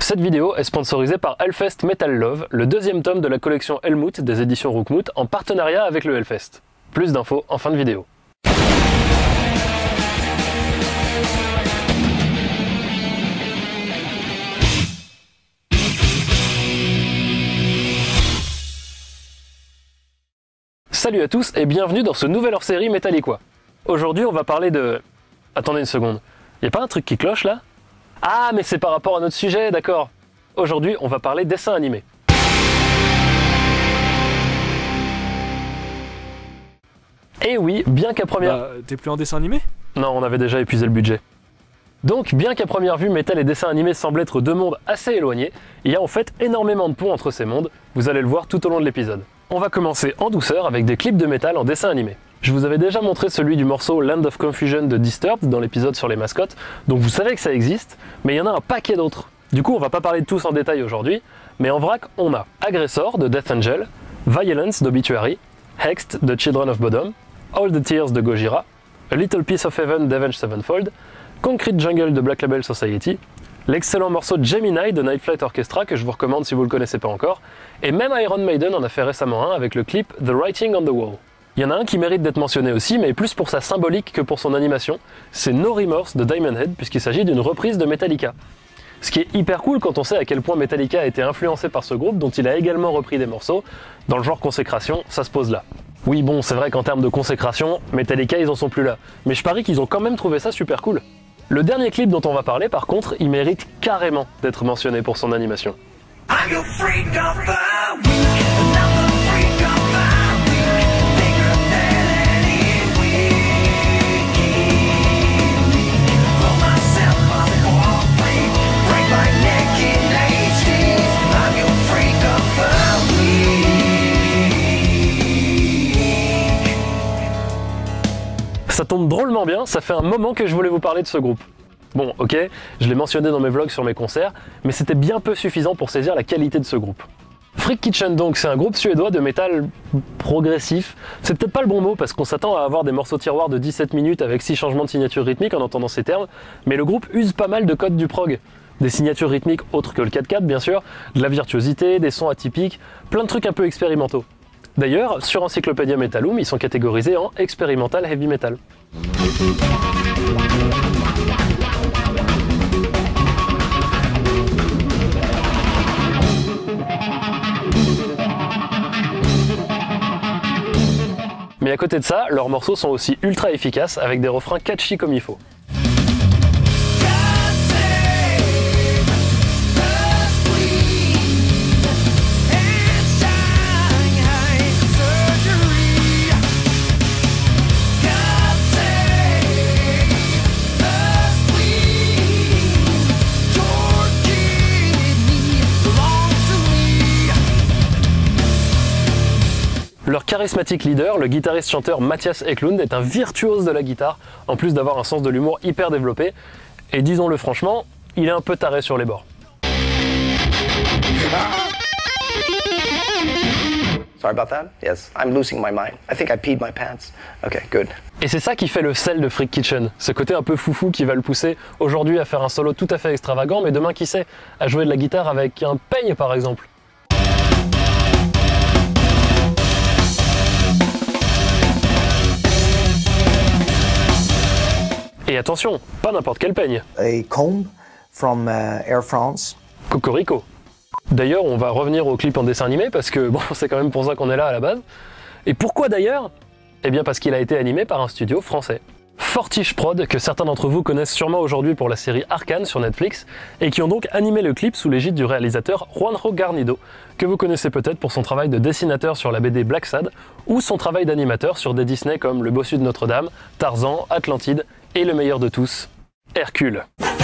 Cette vidéo est sponsorisée par Hellfest Metal Love, le deuxième tome de la collection Helmut des éditions Roukmout en partenariat avec le Hellfest. Plus d'infos en fin de vidéo. Salut à tous et bienvenue dans ce nouvel hors-série Metalliquois. Aujourd'hui on va parler de... Attendez une seconde, y a pas un truc qui cloche là? Ah mais c'est par rapport à notre sujet, d'accord. Aujourd'hui on va parler dessin animé. Et oui, bien qu'à première... t'es plus en dessin animé? Non, on avait déjà épuisé le budget. Donc, bien qu'à première vue, métal et dessin animé semblent être deux mondes assez éloignés, il y a en fait énormément de ponts entre ces mondes, vous allez le voir tout au long de l'épisode. On va commencer en douceur avec des clips de métal en dessin animé. Je vous avais déjà montré celui du morceau Land of Confusion de Disturbed dans l'épisode sur les mascottes, donc vous savez que ça existe, mais il y en a un paquet d'autres. Du coup, on va pas parler de tous en détail aujourd'hui, mais en vrac, on a Aggressor de Death Angel, Violence d'Obituary, Hexed de Children of Bodom, All the Tears de Gojira, A Little Piece of Heaven d'Avenged Sevenfold, Concrete Jungle de Black Label Society, l'excellent morceau Gemini de Night Flight Orchestra que je vous recommande si vous le connaissez pas encore, et même Iron Maiden en a fait récemment un avec le clip The Writing on the Wall. Il y en a un qui mérite d'être mentionné aussi, mais plus pour sa symbolique que pour son animation, c'est No Remorse de Diamond Head puisqu'il s'agit d'une reprise de Metallica. Ce qui est hyper cool quand on sait à quel point Metallica a été influencé par ce groupe dont il a également repris des morceaux, dans le genre consécration, ça se pose là. Oui bon, c'est vrai qu'en termes de consécration, Metallica ils en sont plus là, mais je parie qu'ils ont quand même trouvé ça super cool. Le dernier clip dont on va parler par contre, il mérite carrément d'être mentionné pour son animation. Ça tombe drôlement bien, ça fait un moment que je voulais vous parler de ce groupe. Bon, ok, je l'ai mentionné dans mes vlogs sur mes concerts, mais c'était bien peu suffisant pour saisir la qualité de ce groupe. Freak Kitchen donc, c'est un groupe suédois de métal progressif. C'est peut-être pas le bon mot parce qu'on s'attend à avoir des morceaux tiroirs de 17 minutes avec 6 changements de signature rythmique en entendant ces termes, mais le groupe use pas mal de codes du prog. Des signatures rythmiques autres que le 4/4 bien sûr, de la virtuosité, des sons atypiques, plein de trucs un peu expérimentaux. D'ailleurs, sur Encyclopédia Metallum, ils sont catégorisés en Experimental Heavy Metal. Mais à côté de ça, leurs morceaux sont aussi ultra efficaces avec des refrains catchy comme il faut. Leur charismatique leader, le guitariste-chanteur Mattias Eklund, est un virtuose de la guitare, en plus d'avoir un sens de l'humour hyper développé, et disons-le franchement, il est un peu taré sur les bords. Sorry about that? Yes, I'm losing my mind. I think I peed my pants. Okay, good. Et c'est ça qui fait le sel de Freak Kitchen, ce côté un peu foufou qui va le pousser aujourd'hui à faire un solo tout à fait extravagant, mais demain qui sait, à jouer de la guitare avec un peigne par exemple. Et attention, pas n'importe quel peigne. A comb from Air France. Cocorico. D'ailleurs, on va revenir au clip en dessin animé parce que bon, c'est quand même pour ça qu'on est là à la base. Et pourquoi d'ailleurs? Eh bien parce qu'il a été animé par un studio français. Fortiche Prod, que certains d'entre vous connaissent sûrement aujourd'hui pour la série Arcane sur Netflix, et qui ont donc animé le clip sous l'égide du réalisateur Juanjo Garnido, que vous connaissez peut-être pour son travail de dessinateur sur la BD Black Sad, ou son travail d'animateur sur des Disney comme Le Bossu de Notre-Dame, Tarzan, Atlantide, et le meilleur de tous, Hercule.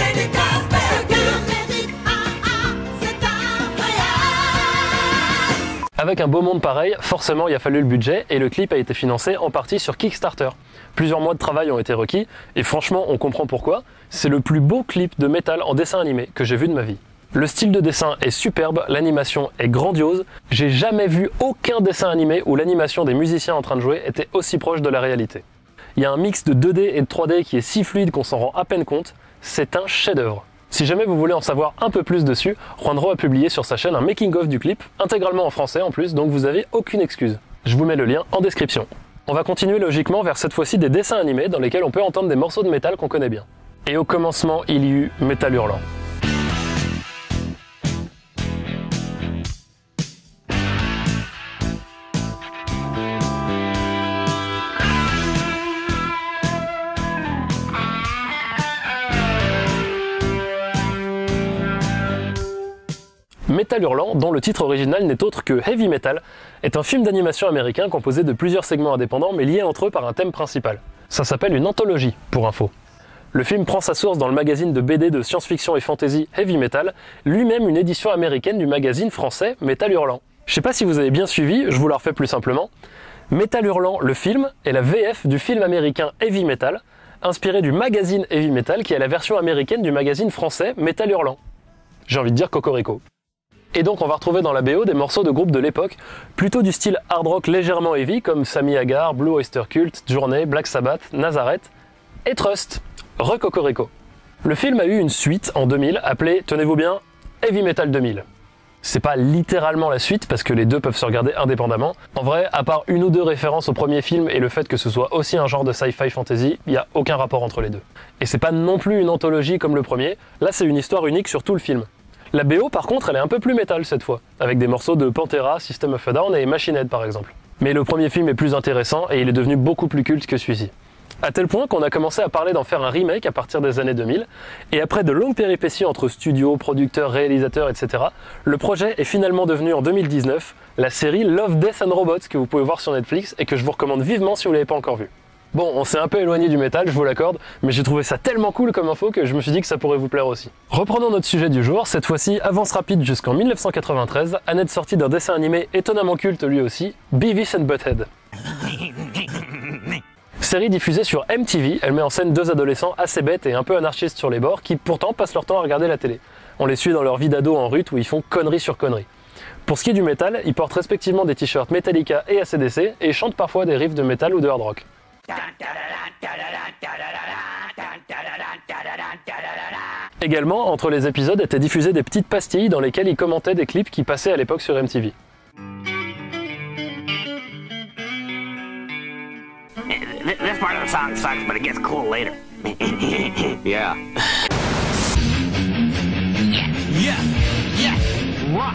Avec un beau monde pareil, forcément il a fallu le budget et le clip a été financé en partie sur Kickstarter. Plusieurs mois de travail ont été requis et franchement on comprend pourquoi, c'est le plus beau clip de métal en dessin animé que j'ai vu de ma vie. Le style de dessin est superbe, l'animation est grandiose, j'ai jamais vu aucun dessin animé où l'animation des musiciens en train de jouer était aussi proche de la réalité. Il y a un mix de 2D et de 3D qui est si fluide qu'on s'en rend à peine compte, c'est un chef-d'œuvre. Si jamais vous voulez en savoir un peu plus dessus, Juanro a publié sur sa chaîne un making-of du clip, intégralement en français en plus, donc vous avez aucune excuse. Je vous mets le lien en description. On va continuer logiquement vers cette fois-ci des dessins animés dans lesquels on peut entendre des morceaux de métal qu'on connaît bien. Et au commencement, il y eut Métal Hurlant. Métal Hurlant, dont le titre original n'est autre que Heavy Metal, est un film d'animation américain composé de plusieurs segments indépendants mais liés entre eux par un thème principal. Ça s'appelle une anthologie, pour info. Le film prend sa source dans le magazine de BD de science-fiction et fantasy Heavy Metal, lui-même une édition américaine du magazine français Métal Hurlant. Je sais pas si vous avez bien suivi, je vous la refais plus simplement. Métal Hurlant, le film, est la VF du film américain Heavy Metal, inspiré du magazine Heavy Metal qui est la version américaine du magazine français Métal Hurlant. J'ai envie de dire cocorico. Et donc on va retrouver dans la BO des morceaux de groupes de l'époque, plutôt du style hard rock légèrement heavy comme Sammy Hagar, Blue Oyster Cult, Journey, Black Sabbath, Nazareth et Trust, re-cocorico. Le film a eu une suite en 2000 appelée, tenez-vous bien, Heavy Metal 2000. C'est pas littéralement la suite parce que les deux peuvent se regarder indépendamment. En vrai, à part une ou deux références au premier film et le fait que ce soit aussi un genre de sci-fi fantasy, il n'y a aucun rapport entre les deux. Et c'est pas non plus une anthologie comme le premier, là c'est une histoire unique sur tout le film. La BO par contre elle est un peu plus métal cette fois, avec des morceaux de Pantera, System of a Down et Machine Head par exemple. Mais le premier film est plus intéressant et il est devenu beaucoup plus culte que celui-ci. À tel point qu'on a commencé à parler d'en faire un remake à partir des années 2000, et après de longues péripéties entre studios, producteurs, réalisateurs, etc., le projet est finalement devenu en 2019 la série Love, Death and Robots que vous pouvez voir sur Netflix et que je vous recommande vivement si vous ne l'avez pas encore vu. Bon, on s'est un peu éloigné du métal, je vous l'accorde, mais j'ai trouvé ça tellement cool comme info que je me suis dit que ça pourrait vous plaire aussi. Reprenons notre sujet du jour, cette fois-ci avance rapide jusqu'en 1993, année de sortie d'un dessin animé étonnamment culte lui aussi, Beavis and Butthead. Série diffusée sur MTV, elle met en scène deux adolescents assez bêtes et un peu anarchistes sur les bords qui pourtant passent leur temps à regarder la télé. On les suit dans leur vie d'ado en rut où ils font conneries sur conneries. Pour ce qui est du métal, ils portent respectivement des t-shirts Metallica et AC/DC et chantent parfois des riffs de métal ou de hard rock. Également, entre les épisodes étaient diffusées des petites pastilles dans lesquelles ils commentaient des clips qui passaient à l'époque sur MTV. This part of the song sucks, but it gets cool later. Yeah. Rock.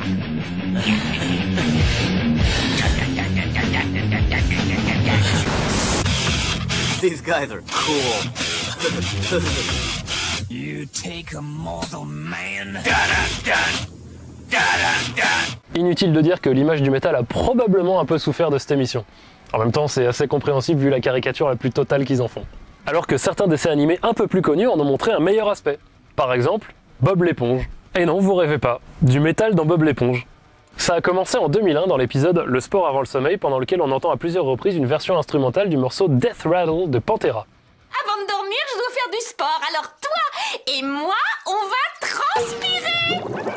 These guys are cool. You take a mortal man. Inutile de dire que l'image du métal a probablement un peu souffert de cette émission. En même temps, c'est assez compréhensible vu la caricature la plus totale qu'ils en font. Alors que certains dessins animés un peu plus connus en ont montré un meilleur aspect. Par exemple, Bob l'éponge. Et non, vous rêvez pas, du métal dans Bob l'éponge. Ça a commencé en 2001 dans l'épisode Le sport avant le sommeil, pendant lequel on entend à plusieurs reprises une version instrumentale du morceau Death Rattle de Pantera. Avant de dormir, je dois faire du sport, alors toi et moi, on va transpirer.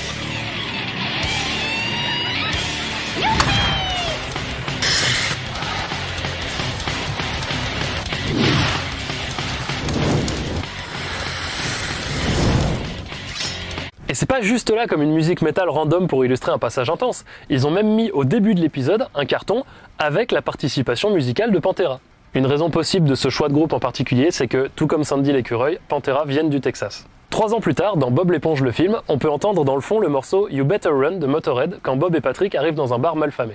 Et c'est pas juste là comme une musique métal random pour illustrer un passage intense, ils ont même mis au début de l'épisode un carton avec la participation musicale de Pantera. Une raison possible de ce choix de groupe en particulier, c'est que, tout comme Sandy l'écureuil, Pantera viennent du Texas. 3 ans plus tard, dans Bob l'éponge le film, on peut entendre dans le fond le morceau You Better Run de Motorhead quand Bob et Patrick arrivent dans un bar malfamé.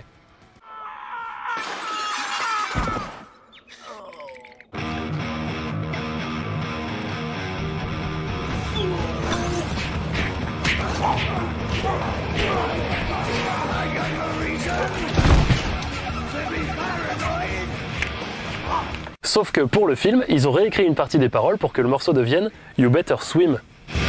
Sauf que pour le film, ils ont réécrit une partie des paroles pour que le morceau devienne You Better Swim.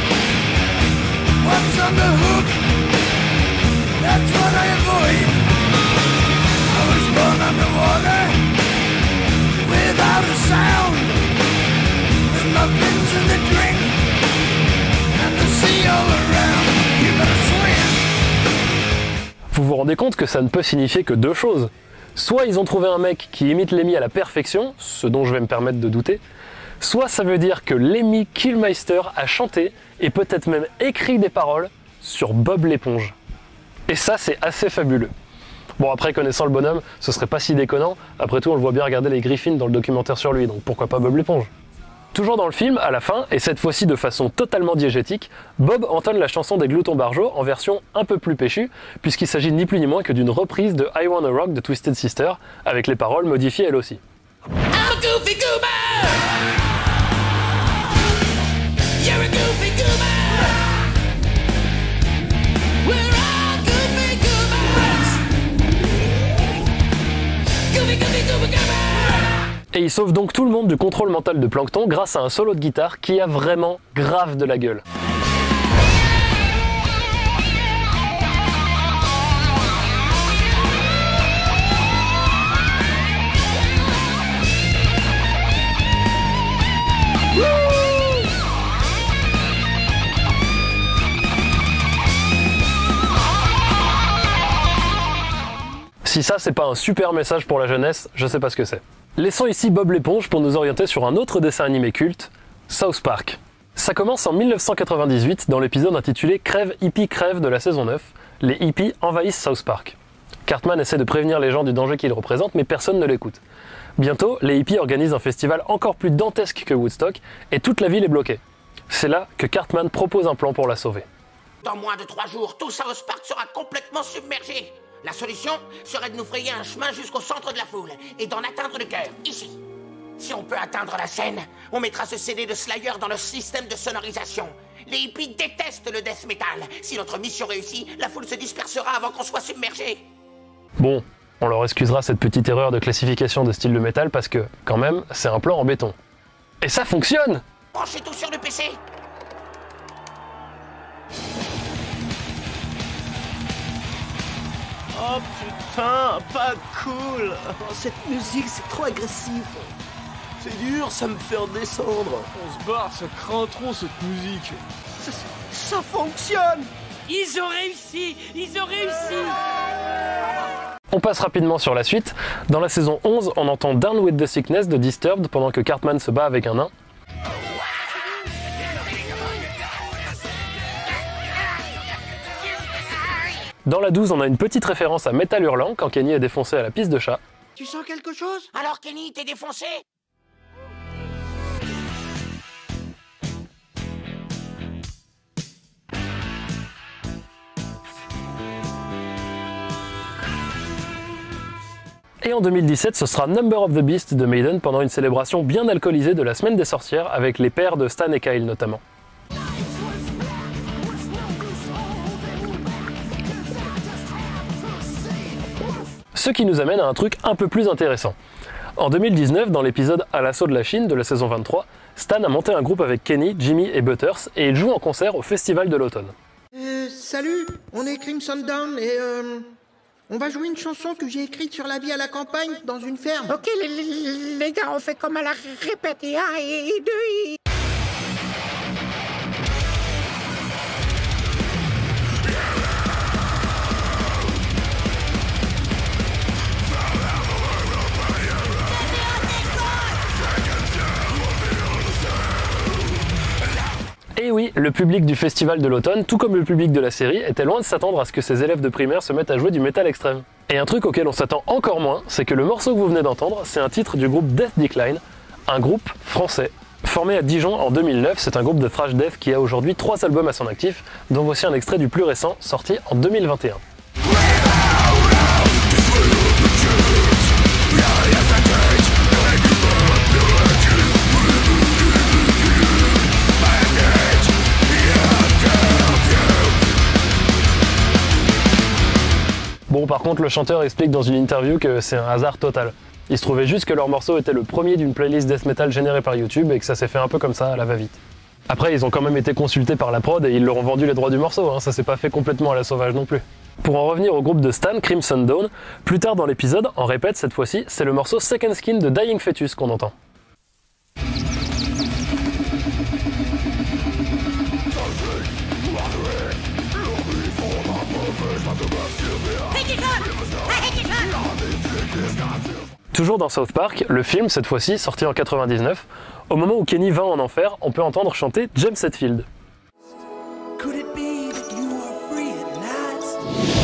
Vous vous rendez compte que ça ne peut signifier que deux choses. Soit ils ont trouvé un mec qui imite Lemmy à la perfection, ce dont je vais me permettre de douter, soit ça veut dire que Lemmy Kilmister a chanté et peut-être même écrit des paroles sur Bob l'éponge. Et ça, c'est assez fabuleux. Bon, après, connaissant le bonhomme, ce serait pas si déconnant. Après tout, on le voit bien regarder les Griffins dans le documentaire sur lui, donc pourquoi pas Bob l'éponge. Toujours dans le film, à la fin, et cette fois-ci de façon totalement diégétique, Bob entonne la chanson des Gloutons-Barjots en version un peu plus péchue, puisqu'il s'agit ni plus ni moins que d'une reprise de I Wanna Rock de Twisted Sister, avec les paroles modifiées elles aussi. I'm a goofy goober. You're a goofy goober. We're all goofy goobers. Goofy, goofy, goober, goober. Et il sauve donc tout le monde du contrôle mental de Plankton grâce à un solo de guitare qui a vraiment grave de la gueule. Si ça c'est pas un super message pour la jeunesse, je sais pas ce que c'est. Laissons ici Bob l'éponge pour nous orienter sur un autre dessin animé culte, South Park. Ça commence en 1998 dans l'épisode intitulé Crève Hippie Crève de la saison 9, les hippies envahissent South Park. Cartman essaie de prévenir les gens du danger qu'ils représentent mais personne ne l'écoute. Bientôt, les hippies organisent un festival encore plus dantesque que Woodstock et toute la ville est bloquée. C'est là que Cartman propose un plan pour la sauver. Dans moins de 3 jours, tout South Park sera complètement submergé. La solution serait de nous frayer un chemin jusqu'au centre de la foule et d'en atteindre le cœur, ici. Si on peut atteindre la scène, on mettra ce CD de Slayer dans le système de sonorisation. Les hippies détestent le death metal. Si notre mission réussit, la foule se dispersera avant qu'on soit submergé. Bon, on leur excusera cette petite erreur de classification de style de métal parce que, quand même, c'est un plan en béton. Et ça fonctionne! Branchez tout sur le PC. Oh putain, pas cool. Oh, cette musique, c'est trop agressif. C'est dur, ça me fait redescendre. On se barre, ça craint trop cette musique. Ça fonctionne. Ils ont réussi. Ils ont réussi. On passe rapidement sur la suite. Dans la saison 11, on entend Down with the Sickness de Disturbed pendant que Cartman se bat avec un nain. Dans la 12, on a une petite référence à Metal Hurlant quand Kenny est défoncé à la piste de chat. Tu sens quelque chose? Alors Kenny, t'es défoncé? Et en 2017, ce sera Number of the Beast de Maiden pendant une célébration bien alcoolisée de la semaine des sorcières avec les pères de Stan et Kyle notamment. Ce qui nous amène à un truc un peu plus intéressant. En 2019, dans l'épisode À l'assaut de la Chine de la saison 23, Stan a monté un groupe avec Kenny, Jimmy et Butters et ils jouent en concert au Festival de l'Automne. Salut, on est Crimson Dawn et on va jouer une chanson que j'ai écrite sur la vie à la campagne dans une ferme. Ok les gars, on fait comme à la répète et 1 et 2 et... Et oui, le public du Festival de l'Automne, tout comme le public de la série, était loin de s'attendre à ce que ces élèves de primaire se mettent à jouer du métal extrême. Et un truc auquel on s'attend encore moins, c'est que le morceau que vous venez d'entendre, c'est un titre du groupe Death Decline, un groupe français. Formé à Dijon en 2009, c'est un groupe de thrash death qui a aujourd'hui 3 albums à son actif, dont voici un extrait du plus récent, sorti en 2021. Bon, par contre, le chanteur explique dans une interview que c'est un hasard total. Il se trouvait juste que leur morceau était le premier d'une playlist death metal générée par YouTube et que ça s'est fait un peu comme ça, à la va-vite. Après, ils ont quand même été consultés par la prod et ils leur ont vendu les droits du morceau, hein, ça s'est pas fait complètement à la sauvage non plus. Pour en revenir au groupe de Stan, Crimson Dawn, plus tard dans l'épisode, en répète cette fois-ci, c'est le morceau Second Skin de Dying Fetus qu'on entend. Toujours dans South Park, le film, cette fois-ci, sorti en 99, au moment où Kenny va en enfer, on peut entendre chanter James Hetfield. Could it be that you are free at last?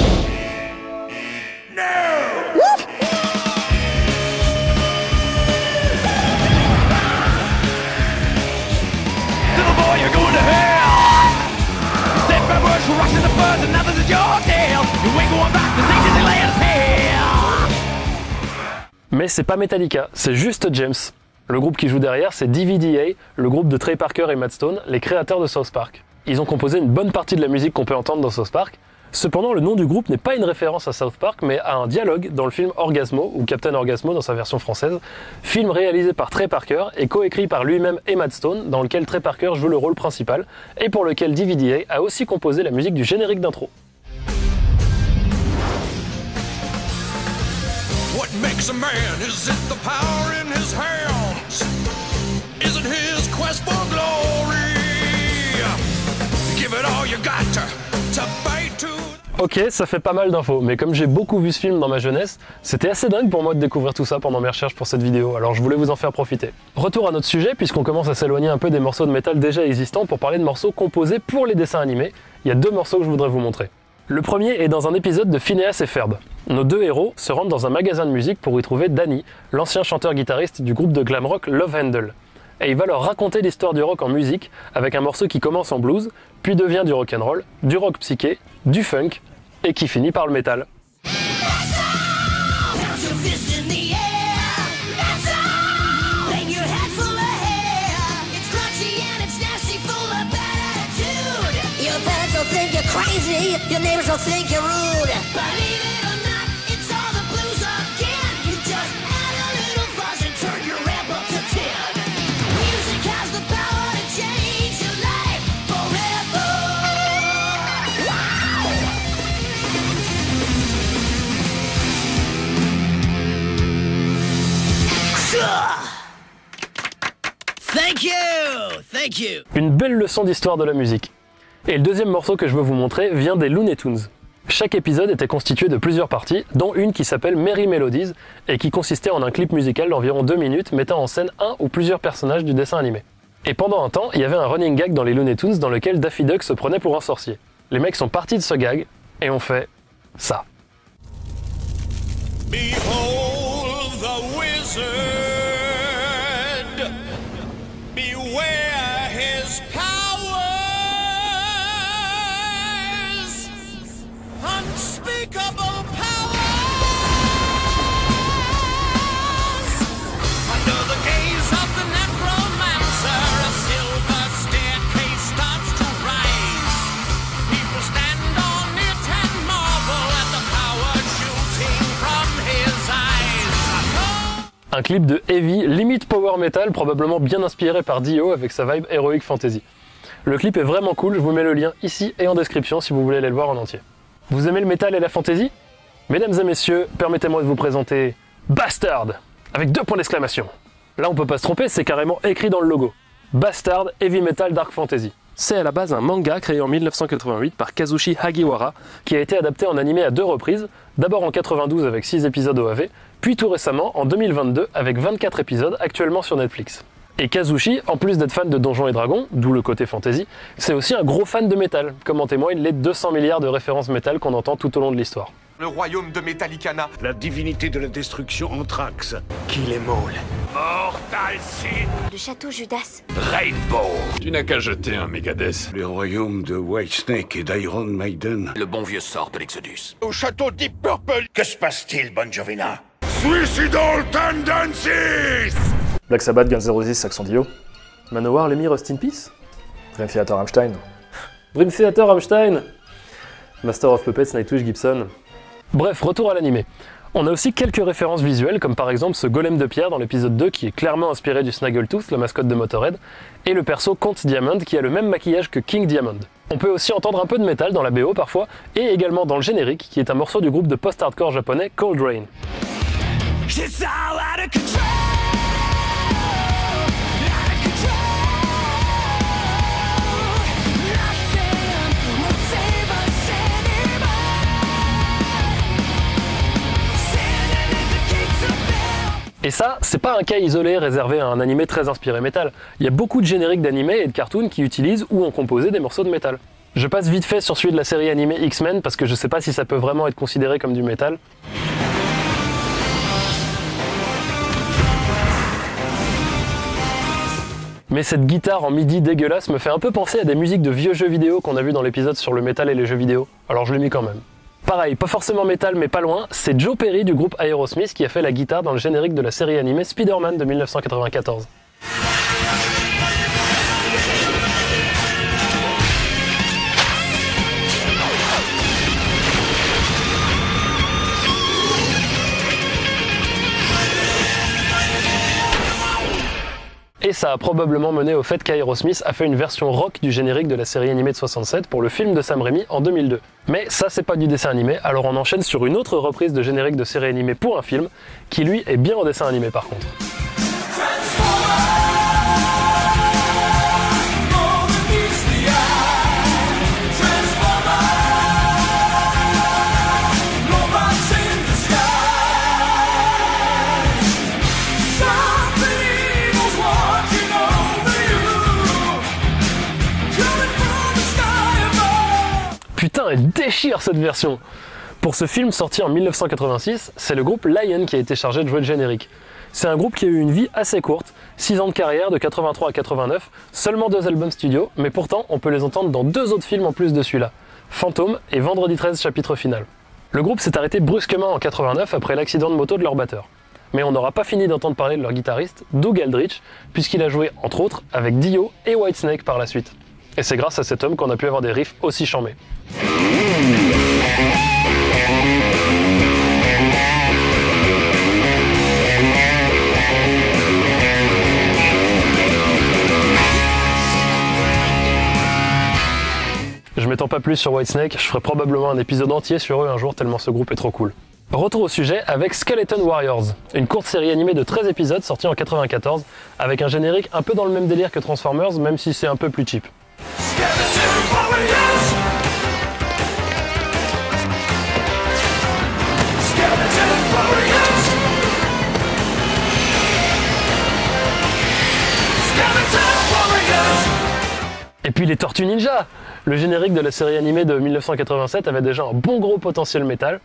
Little boy, you're going to hell! You said bad words for rushing the buzz, and now this is your tale. You ain't going back to see Disneyland's hell! Mais c'est pas Metallica, c'est juste James. Le groupe qui joue derrière, c'est DVDA, le groupe de Trey Parker et Matt Stone, les créateurs de South Park. Ils ont composé une bonne partie de la musique qu'on peut entendre dans South Park. Cependant, le nom du groupe n'est pas une référence à South Park, mais à un dialogue dans le film Orgasmo, ou Captain Orgasmo dans sa version française, film réalisé par Trey Parker et coécrit par lui-même et Matt Stone, dans lequel Trey Parker joue le rôle principal, et pour lequel DVDA a aussi composé la musique du générique d'intro. What makes a man? Is it the power in his hands? Is it his quest for glory? Give it all you got to bite to. Ok, ça fait pas mal d'infos, mais comme j'ai beaucoup vu ce film dans ma jeunesse, c'était assez dingue pour moi de découvrir tout ça pendant mes recherches pour cette vidéo, alors je voulais vous en faire profiter. Retour à notre sujet, puisqu'on commence à s'éloigner un peu des morceaux de métal déjà existants pour parler de morceaux composés pour les dessins animés. Il y a deux morceaux que je voudrais vous montrer. Le premier est dans un épisode de Phineas et Ferb. Nos deux héros se rendent dans un magasin de musique pour y trouver Danny, l'ancien chanteur-guitariste du groupe de glam rock Love Handle. Et il va leur raconter l'histoire du rock en musique avec un morceau qui commence en blues, puis devient du rock'n'roll, du rock psyché, du funk, et qui finit par le métal. Crazy, your neighbors will think you're rude. Believe it or not, it's all the blues again. You just add a little fuzz and turn your ramp up to 10. Music has the power to change your life forever. Thank you. Une belle leçon d'histoire de la musique. Et le deuxième morceau que je veux vous montrer vient des Looney Tunes. Chaque épisode était constitué de plusieurs parties, dont une qui s'appelle Merry Melodies, et qui consistait en un clip musical d'environ 2 minutes mettant en scène un ou plusieurs personnages du dessin animé. Et pendant un temps, il y avait un running gag dans les Looney Tunes dans lequel Daffy Duck se prenait pour un sorcier. Les mecs sont partis de ce gag, et ont fait ça. Behold the wizard. Beware his powers. Unspeakable powers. Under the gaze of the necromancer, a silver staircase starts to rise. People stand on it and marvel at the power shooting from his eyes. Un clip de heavy, limite power metal, probablement bien inspiré par Dio avec sa vibe heroic fantasy. Le clip est vraiment cool, je vous mets le lien ici et en description si vous voulez aller le voir en entier. Vous aimez le métal et la fantasy? Mesdames et messieurs, permettez-moi de vous présenter Bastard avec 2 points d'exclamation. Là on peut pas se tromper, c'est carrément écrit dans le logo. Bastard Heavy Metal Dark Fantasy. C'est à la base un manga créé en 1988 par Kazushi Hagiwara, qui a été adapté en animé à 2 reprises, d'abord en 92 avec 6 épisodes OAV, puis tout récemment en 2022 avec 24 épisodes actuellement sur Netflix. Et Kazushi, en plus d'être fan de Donjons et Dragons, d'où le côté fantasy, c'est aussi un gros fan de métal, comme en témoignent les 200 milliards de références métal qu'on entend tout au long de l'histoire. Le royaume de Metallicana. La divinité de la destruction Anthrax. Kill Em All. Mortal Sin. Le château Judas. Rainbow. Tu n'as qu'à jeter un Mégadeth. Le royaume de Whitesnake et d'Iron Maiden. Le bon vieux sort de l'Exodus. Au château Deep Purple. Que se passe-t-il, Bon Jovina? Suicidal Tendencies. Black Sabbath, Guns N' Roses, accent Dio. Manowar, Lemmy, Rust in Peace. Dream Theater, Rammstein. Dream Theater, Rammstein. Master of Puppets, Nightwish, Gibson. Bref, retour à l'animé. On a aussi quelques références visuelles, comme par exemple ce golem de pierre dans l'épisode 2 qui est clairement inspiré du Snaggletooth, la mascotte de Motorhead, et le perso Count Diamond qui a le même maquillage que King Diamond. On peut aussi entendre un peu de métal dans la BO parfois, et également dans le générique qui est un morceau du groupe de post-hardcore japonais Cold Rain. It's all out of control. Et ça, c'est pas un cas isolé réservé à un animé très inspiré métal. Il y a beaucoup de génériques d'animés et de cartoons qui utilisent ou ont composé des morceaux de métal. Je passe vite fait sur celui de la série animée X-Men parce que je sais pas si ça peut vraiment être considéré comme du métal. Mais cette guitare en midi dégueulasse me fait un peu penser à des musiques de vieux jeux vidéo qu'on a vu dans l'épisode sur le métal et les jeux vidéo. Alors je l'ai mis quand même. Pareil, pas forcément métal mais pas loin, c'est Joe Perry du groupe Aerosmith qui a fait la guitare dans le générique de la série animée Spider-Man de 1994. Et ça a probablement mené au fait qu'Aerosmith a fait une version rock du générique de la série animée de 67 pour le film de Sam Raimi en 2002. Mais ça c'est pas du dessin animé, alors on enchaîne sur une autre reprise de générique de série animée pour un film, qui lui est bien en dessin animé par contre. Putain, elle déchire cette version! Pour ce film sorti en 1986, c'est le groupe Lion qui a été chargé de jouer le générique. C'est un groupe qui a eu une vie assez courte, 6 ans de carrière de 83 à 89, seulement 2 albums studio, mais pourtant on peut les entendre dans 2 autres films en plus de celui-là, Fantôme et Vendredi 13 chapitre final. Le groupe s'est arrêté brusquement en 89 après l'accident de moto de leur batteur. Mais on n'aura pas fini d'entendre parler de leur guitariste, Doug Aldrich, puisqu'il a joué entre autres avec Dio et Whitesnake par la suite. Et c'est grâce à cet homme qu'on a pu avoir des riffs aussi charmés. Je m'étends pas plus sur Whitesnake, je ferai probablement un épisode entier sur eux un jour tellement ce groupe est trop cool. Retour au sujet avec Skeleton Warriors, une courte série animée de 13 épisodes sortie en 94, avec un générique un peu dans le même délire que Transformers, même si c'est un peu plus cheap. Et puis les Tortues Ninja! Le générique de la série animée de 1987 avait déjà un bon gros potentiel métal.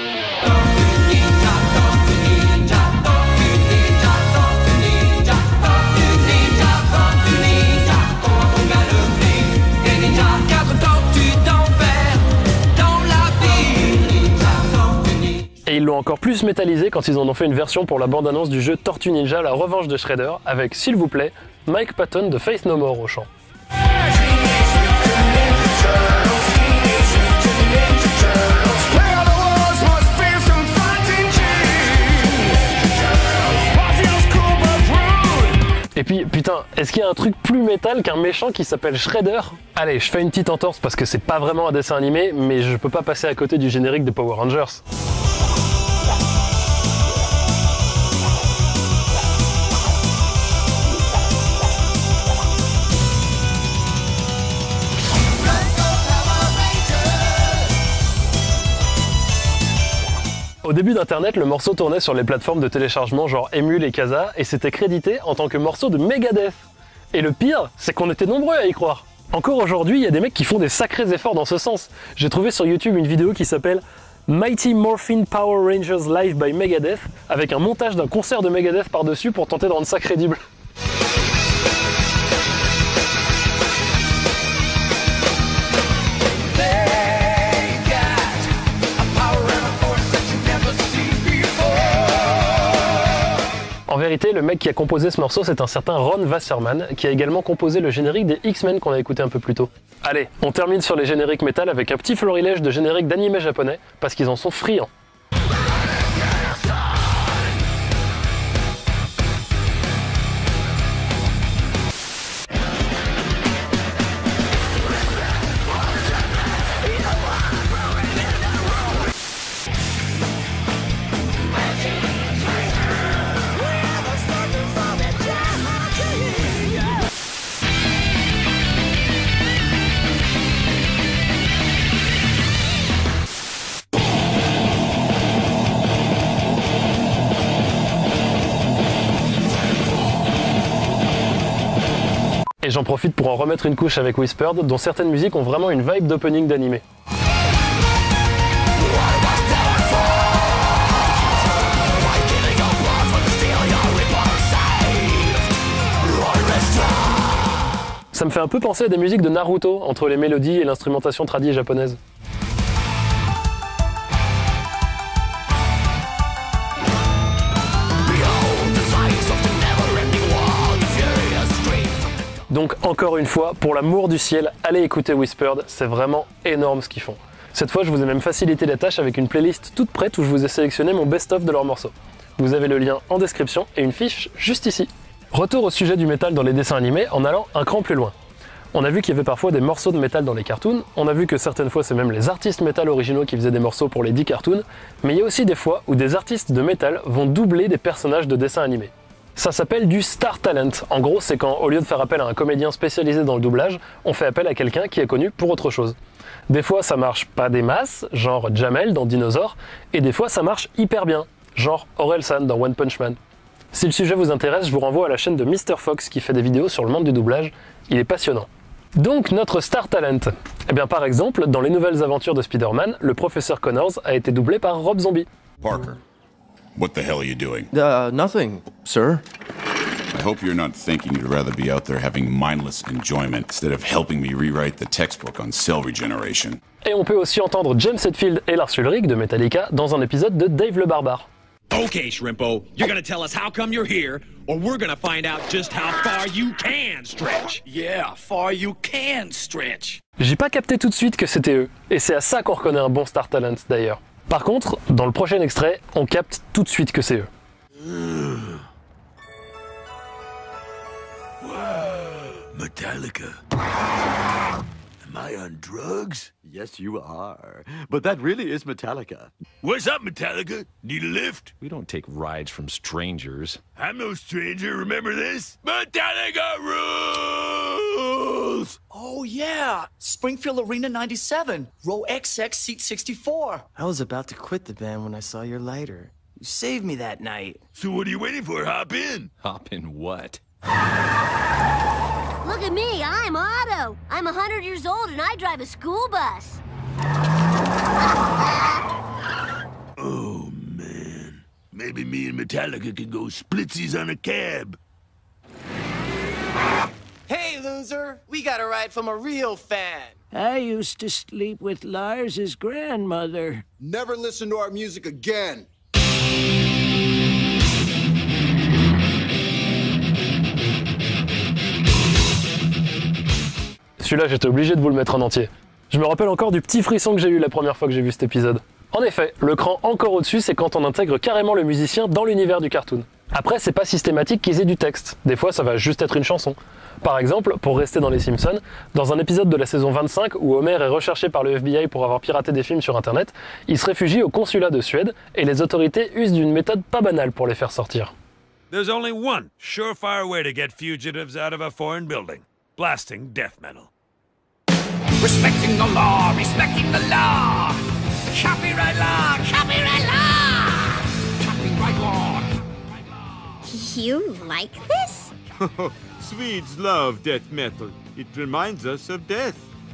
Et ils l'ont encore plus métallisé quand ils en ont fait une version pour la bande-annonce du jeu Tortue Ninja La Revanche de Shredder, avec, s'il vous plaît, Mike Patton de Faith No More au chant. Et puis, putain, est-ce qu'il y a un truc plus métal qu'un méchant qui s'appelle Shredder? Allez, je fais une petite entorse parce que c'est pas vraiment un dessin animé, mais je peux pas passer à côté du générique de Power Rangers. Au début d'Internet, le morceau tournait sur les plateformes de téléchargement genre Emule et Kazaa et c'était crédité en tant que morceau de Megadeth. Et le pire, c'est qu'on était nombreux à y croire. Encore aujourd'hui, il y a des mecs qui font des sacrés efforts dans ce sens. J'ai trouvé sur YouTube une vidéo qui s'appelle Mighty Morphin Power Rangers Live by Megadeth avec un montage d'un concert de Megadeth par-dessus pour tenter de rendre ça crédible. En vérité, le mec qui a composé ce morceau, c'est un certain Ron Wasserman, qui a également composé le générique des X-Men qu'on a écouté un peu plus tôt. Allez, on termine sur les génériques métal avec un petit florilège de génériques d'animés japonais, parce qu'ils en sont friands. Et j'en profite pour en remettre une couche avec Whispered, dont certaines musiques ont vraiment une vibe d'opening d'animé. Ça me fait un peu penser à des musiques de Naruto, entre les mélodies et l'instrumentation tradie japonaise. Donc encore une fois, pour l'amour du ciel, allez écouter Whispered, c'est vraiment énorme ce qu'ils font. Cette fois, je vous ai même facilité la tâche avec une playlist toute prête où je vous ai sélectionné mon best-of de leurs morceaux. Vous avez le lien en description et une fiche juste ici. Retour au sujet du métal dans les dessins animés en allant un cran plus loin. On a vu qu'il y avait parfois des morceaux de métal dans les cartoons, on a vu que certaines fois c'est même les artistes métal originaux qui faisaient des morceaux pour les 10 cartoons, mais il y a aussi des fois où des artistes de métal vont doubler des personnages de dessins animés. Ça s'appelle du star talent. En gros, c'est quand, au lieu de faire appel à un comédien spécialisé dans le doublage, on fait appel à quelqu'un qui est connu pour autre chose. Des fois, ça marche pas des masses, genre Jamel dans Dinosaur, et des fois, ça marche hyper bien, genre Orelsan dans One Punch Man. Si le sujet vous intéresse, je vous renvoie à la chaîne de Mr. Fox qui fait des vidéos sur le monde du doublage. Il est passionnant. Donc, notre star talent. Eh bien, par exemple, dans les nouvelles aventures de Spider-Man, le professeur Connors a été doublé par Rob Zombie. Parker, what the hell are you doing? Nothing, sir. I hope you're not thinking you'd rather be out there having mindless enjoyment instead of helping me rewrite the textbook on cell regeneration. Et on peut aussi entendre James Hetfield et Lars Ulrich de Metallica dans un épisode de Dave le Barbare. Okay, Shrimpo, you're gonna tell us how come you're here, or we're gonna find out just how far you can stretch. Yeah, far you can stretch. J'ai pas capté tout de suite que c'était eux, et c'est à ça qu'on reconnaît un bon star talent d'ailleurs. Par contre, dans le prochain extrait, on capte tout de suite que c'est eux. Metallica. Am I on drugs? Yes, you are. But that really is Metallica. What's up, Metallica? Need a lift? We don't take rides from strangers. I'm no stranger, remember this? Metallica rules! Oh, yeah. Springfield Arena 97. Row XX, seat 64. I was about to quit the band when I saw your lighter. You saved me that night. So what are you waiting for? Hop in. Hop in what? Look at me, I'm Otto. I'm 100 years old and I drive a school bus. Oh, man. Maybe me and Metallica can go splitsies on a cab. Hey, loser. We got a ride from a real fan. I used to sleep with Lars's grandmother. Never listen to our music again. Celui-là, j'étais obligé de vous le mettre en entier. Je me rappelle encore du petit frisson que j'ai eu la première fois que j'ai vu cet épisode. En effet, le cran encore au-dessus, c'est quand on intègre carrément le musicien dans l'univers du cartoon. Après, c'est pas systématique qu'ils aient du texte. Des fois, ça va juste être une chanson. Par exemple, pour rester dans les Simpsons, dans un épisode de la saison 25 où Homer est recherché par le FBI pour avoir piraté des films sur Internet, il se réfugie au consulat de Suède et les autorités usent d'une méthode pas banale pour les faire sortir. There's only one surefire way to get fugitives out of a foreign building. Blasting death metal. Respecting the law, respecting the law. Copyright law, copyright law. Copyright law. You like this? Swedes love death metal. It reminds us of death.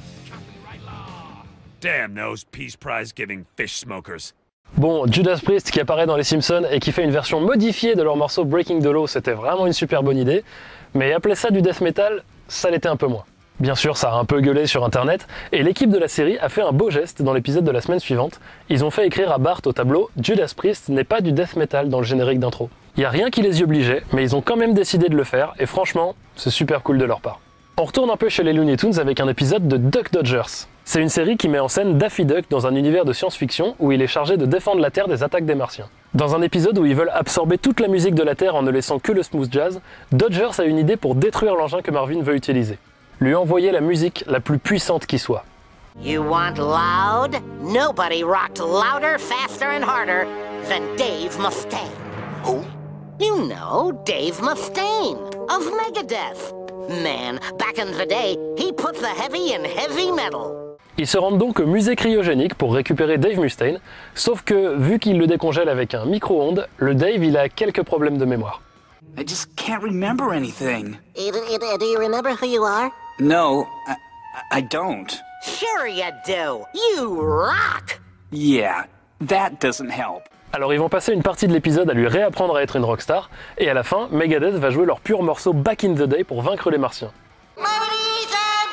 Damn those Peace Prize giving fish smokers. Bon, Judas Priest qui apparaît dans les Simpsons et qui fait une version modifiée de leur morceau Breaking the Law, c'était vraiment une super bonne idée, mais appeler ça du death metal, ça l'était un peu moins. Bien sûr, ça a un peu gueulé sur internet, et l'équipe de la série a fait un beau geste dans l'épisode de la semaine suivante. Ils ont fait écrire à Bart au tableau « Judas Priest n'est pas du death metal » dans le générique d'intro. Il n'y a rien qui les y obligeait, mais ils ont quand même décidé de le faire, et franchement, c'est super cool de leur part. On retourne un peu chez les Looney Tunes avec un épisode de Duck Dodgers. C'est une série qui met en scène Daffy Duck dans un univers de science-fiction où il est chargé de défendre la Terre des attaques des Martiens. Dans un épisode où ils veulent absorber toute la musique de la Terre en ne laissant que le smooth jazz, Dodgers a une idée pour détruire l'engin que Marvin veut utiliser. Lui envoyer la musique la plus puissante qui soit. You want loud? Nobody rocked louder, faster and harder than Dave Mustaine. Who? You know, Dave Mustaine of Megadeth. Man, back in the day, he put the heavy in heavy metal. Ils se rendent donc au musée cryogénique pour récupérer Dave Mustaine, sauf que, vu qu'il le décongèle avec un micro-ondes, le Dave il a quelques problèmes de mémoire. I just can't remember anything. Do you remember who you are? No, I don't. Sure you do. You rock. Yeah, that doesn't help. Alors ils vont passer une partie de l'épisode à lui réapprendre à être une rockstar, et à la fin, Megadeth va jouer leur pur morceau Back in the Day pour vaincre les Martiens. Ladies and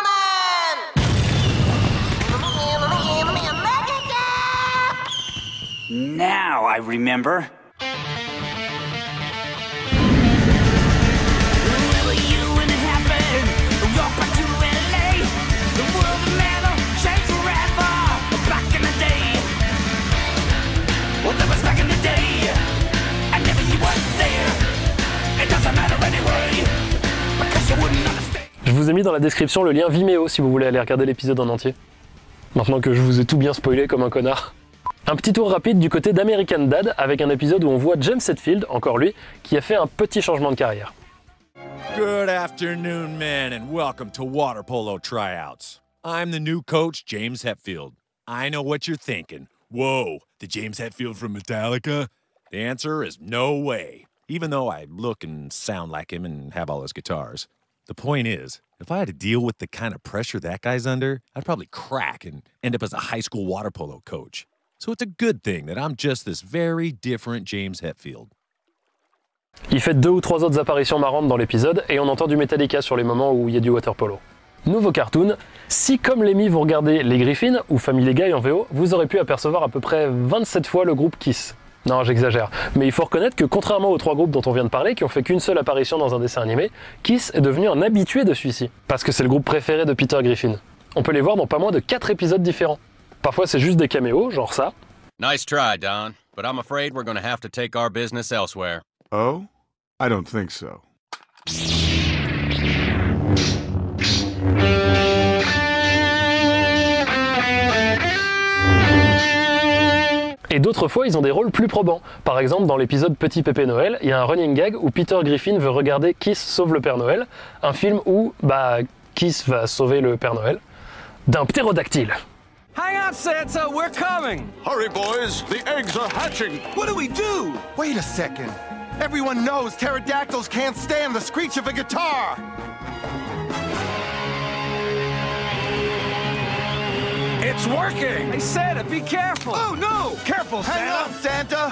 gentlemen! Now I remember. Je vous ai mis dans la description le lien Vimeo si vous voulez aller regarder l'épisode en entier. Maintenant que je vous ai tout bien spoilé comme un connard. Un petit tour rapide du côté d'American Dad avec un épisode où on voit James Hetfield, encore lui, qui a fait un petit changement de carrière. Good afternoon, men, and welcome to Water Polo Tryouts. I'm the new coach, James Hetfield. I know what you're thinking. Whoa, the James Hetfield from Metallica? The answer is no way, even though I look and sound like him and have all his guitars. The point is, if I had to deal with the kind of pressure that guy's under, I'd probably crack and end up as a high school water polo coach. So it's a good thing that I'm just this very different James Hetfield. Il fait 2 ou 3 autres apparitions marrantes dans l'épisode et on entend du Metallica sur les moments où il y a du water polo. Nouveau cartoon, si comme Lemmy vous regardez Les Griffins ou Family Guy en VO, vous aurez pu apercevoir à peu près 27 fois le groupe Kiss. Non, j'exagère, mais il faut reconnaître que contrairement aux 3 groupes dont on vient de parler, qui ont fait qu'une seule apparition dans un dessin animé, Kiss est devenu un habitué de celui-ci, parce que c'est le groupe préféré de Peter Griffin. On peut les voir dans pas moins de 4 épisodes différents. Parfois c'est juste des caméos, genre ça. Nice try, Don, but I'm afraid we're gonna have to take our business elsewhere. Oh? I don't think so. Et d'autres fois, ils ont des rôles plus probants. Par exemple, dans l'épisode Petit Pépé Noël, il y a un running gag où Peter Griffin veut regarder Kiss sauve le Père Noël, un film où, Kiss va sauver le Père Noël d'un ptérodactyle. Hang on, Santa, we're coming! Hurry, boys, the eggs are hatching! What do we do? Wait a second. Everyone knows pterodactyls can't stand the screech of a guitar! It's working! I said it, be careful! Oh, no! Careful, Santa! Hang on, Santa!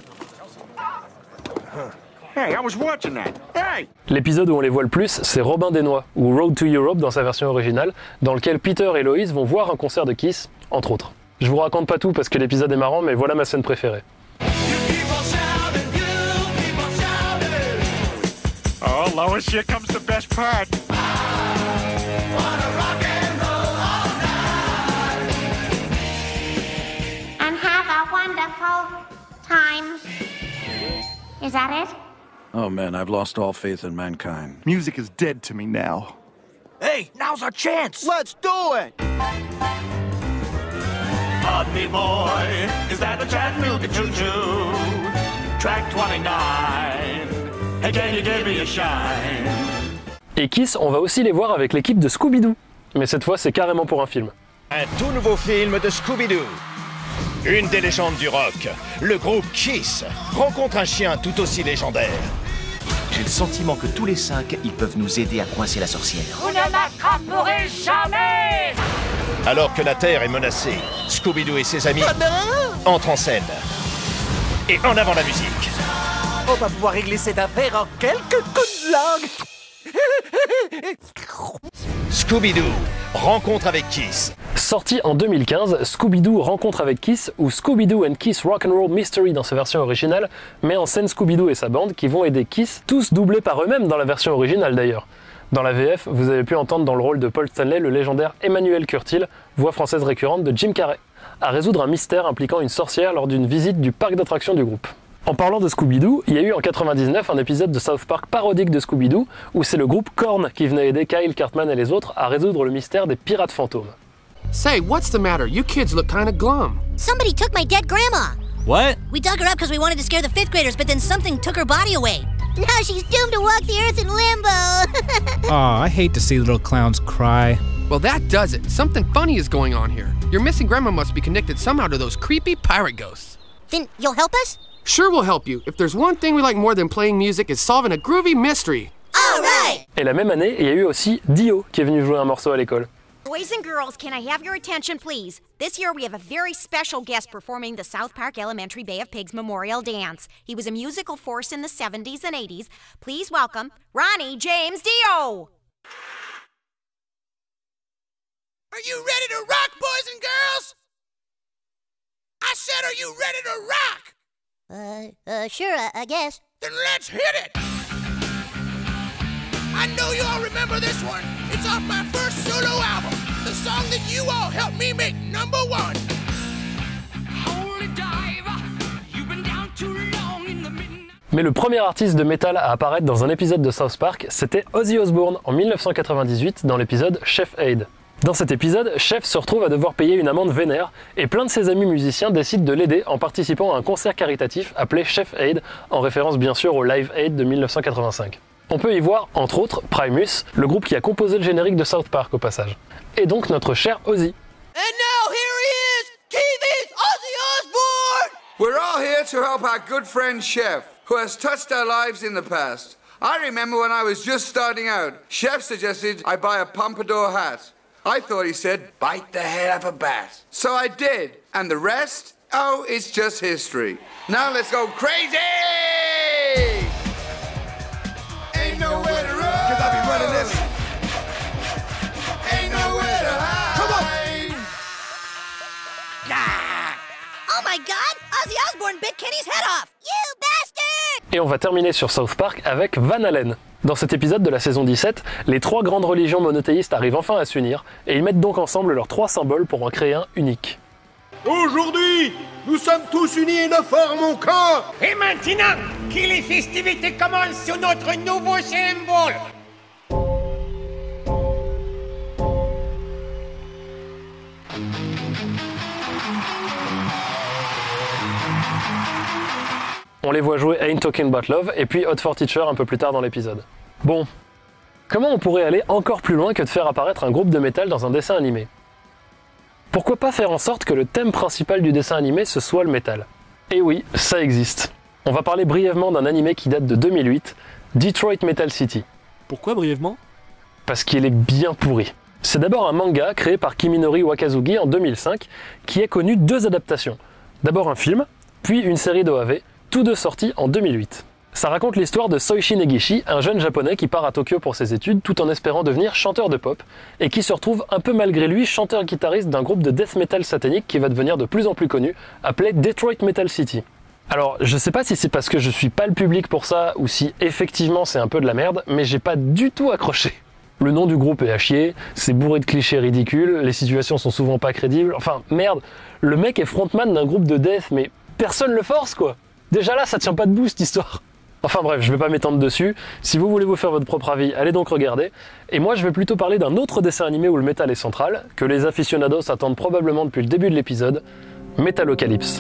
Hey, I was watching that. Hey! L'épisode où on les voit le plus, c'est Robin des Noix, ou Road to Europe dans sa version originale, dans lequel Peter et Lois vont voir un concert de Kiss, entre autres. Je vous raconte pas tout parce que l'épisode est marrant, mais voilà ma scène préférée. Oh, Lois, here comes the best part. And have a wonderful time. Is that it? Oh man, I've lost all faith in mankind. Music is dead to me now. Hey, now's our chance! Let's do it! Pardon me, boy, is that a Chattanooga choo-choo? Track 29, hey, can you give me a shine? Et Kiss, on va aussi les voir avec l'équipe de Scooby-Doo. Mais cette fois, c'est carrément pour un film. Un tout nouveau film de Scooby-Doo. Une des légendes du rock, le groupe Kiss, rencontre un chien tout aussi légendaire. J'ai le sentiment que tous les 5, ils peuvent nous aider à coincer la sorcière. Vous ne m'attraperez jamais! Alors que la Terre est menacée, Scooby-Doo et ses amis entrent en scène. Et en avant la musique. On va pouvoir régler cette affaire en quelques coups de langue. Scooby-Doo, rencontre avec Kiss. Sorti en 2015, Scooby-Doo rencontre avec Kiss, ou Scooby-Doo and Kiss Rock'n'Roll Mystery dans sa version originale, met en scène Scooby-Doo et sa bande qui vont aider Kiss, tous doublés par eux-mêmes dans la version originale d'ailleurs. Dans la VF, vous avez pu entendre dans le rôle de Paul Stanley le légendaire Emmanuel Curtil, voix française récurrente de Jim Carrey, à résoudre un mystère impliquant une sorcière lors d'une visite du parc d'attractions du groupe. En parlant de Scooby-Doo, il y a eu en 99 un épisode de South Park parodique de Scooby-Doo où c'est le groupe Korn qui venait aider Kyle, Cartman et les autres à résoudre le mystère des pirates fantômes. Say, what's the matter? You kids look kind of glum. Somebody took my dead grandma. What? We dug her up because we wanted to scare the 5th graders, but then something took her body away. Now she's doomed to walk the earth in limbo. Aw, I hate to see little clowns cry. Well, that does it. Something funny is going on here. Your missing grandma must be connected somehow to those creepy pirate ghosts. Then you'll help us? Sure, we'll help you. If there's one thing we like more than playing music, it's solving a groovy mystery. All right. Et la même année, il y a eu aussi Dio qui est venu jouer un morceau à l'école. Boys and girls, can I have your attention, please? This year we have a very special guest performing the South Park Elementary Bay of Pigs Memorial Dance. He was a musical force in the 70s and 80s. Please welcome Ronnie James Dio! Are you ready to rock, boys and girls? I said, are you ready to rock? Sure, I guess. Then let's hit it! I know you all remember this one. It's off my first solo album. The song that you all helped me make #1. Holy diver, you've been down too long in the midnight. Mais le premier artiste de métal à apparaître dans un épisode de South Park, c'était Ozzy Osbourne en 1998 dans l'épisode Chef Aid. Dans cet épisode, Chef se retrouve à devoir payer une amende vénère et plein de ses amis musiciens décident de l'aider en participant à un concert caritatif appelé Chef Aid, en référence bien sûr au Live Aid de 1985. On peut y voir, entre autres, Primus, le groupe qui a composé le générique de South Park au passage. Et donc notre cher Ozzy. And now here he is, TV's Ozzy Osbourne! We're all here to help our good friend Chef, who has touched our lives in the past. I remember when I was just starting out, Chef suggested I buy a pompadour hat. I thought he said, bite the head off a bat. So I did, and the rest? Oh, it's just history. Now let's go crazy! Ain't nowhere to run. 'Cause I be running this. Ain't nowhere to hide. Come on. Oh my god! Ozzy Osbourne bit Kenny's head off! You bastard! Et on va terminer sur South Park avec Van Halen. Dans cet épisode de la saison 17, les 3 grandes religions monothéistes arrivent enfin à s'unir et ils mettent donc ensemble leurs 3 symboles pour en créer un unique. Aujourd'hui, nous sommes tous unis et ne formons qu'un. Et maintenant que les festivités commencent sur notre nouveau symbole. On les voit jouer Ain't Talking About Love et puis Hot for Teacher un peu plus tard dans l'épisode. Bon, comment on pourrait aller encore plus loin que de faire apparaître un groupe de métal dans un dessin animé ? Pourquoi pas faire en sorte que le thème principal du dessin animé ce soit le métal ? Et oui, ça existe. On va parler brièvement d'un animé qui date de 2008, Detroit Metal City. Pourquoi brièvement ? Parce qu'il est bien pourri. C'est d'abord un manga créé par Kiminori Wakazugi en 2005 qui a connu 2 adaptations. D'abord un film, puis une série d'OAV, tous 2 sortis en 2008. Ça raconte l'histoire de Soichi Negishi, un jeune japonais qui part à Tokyo pour ses études tout en espérant devenir chanteur de pop et qui se retrouve un peu malgré lui chanteur-guitariste d'un groupe de death metal satanique qui va devenir de plus en plus connu, appelé Detroit Metal City. Alors, je sais pas si c'est parce que je suis pas le public pour ça ou si effectivement c'est un peu de la merde, mais j'ai pas du tout accroché. Le nom du groupe est à chier, c'est bourré de clichés ridicules, les situations sont souvent pas crédibles, enfin merde, le mec est frontman d'un groupe de death mais personne le force quoi. Déjà là ça tient pas debout cette histoire. Enfin bref, je vais pas m'étendre dessus, si vous voulez vous faire votre propre avis, allez donc regarder. Et moi je vais plutôt parler d'un autre dessin animé où le métal est central, que les aficionados attendent probablement depuis le début de l'épisode, Metalocalypse.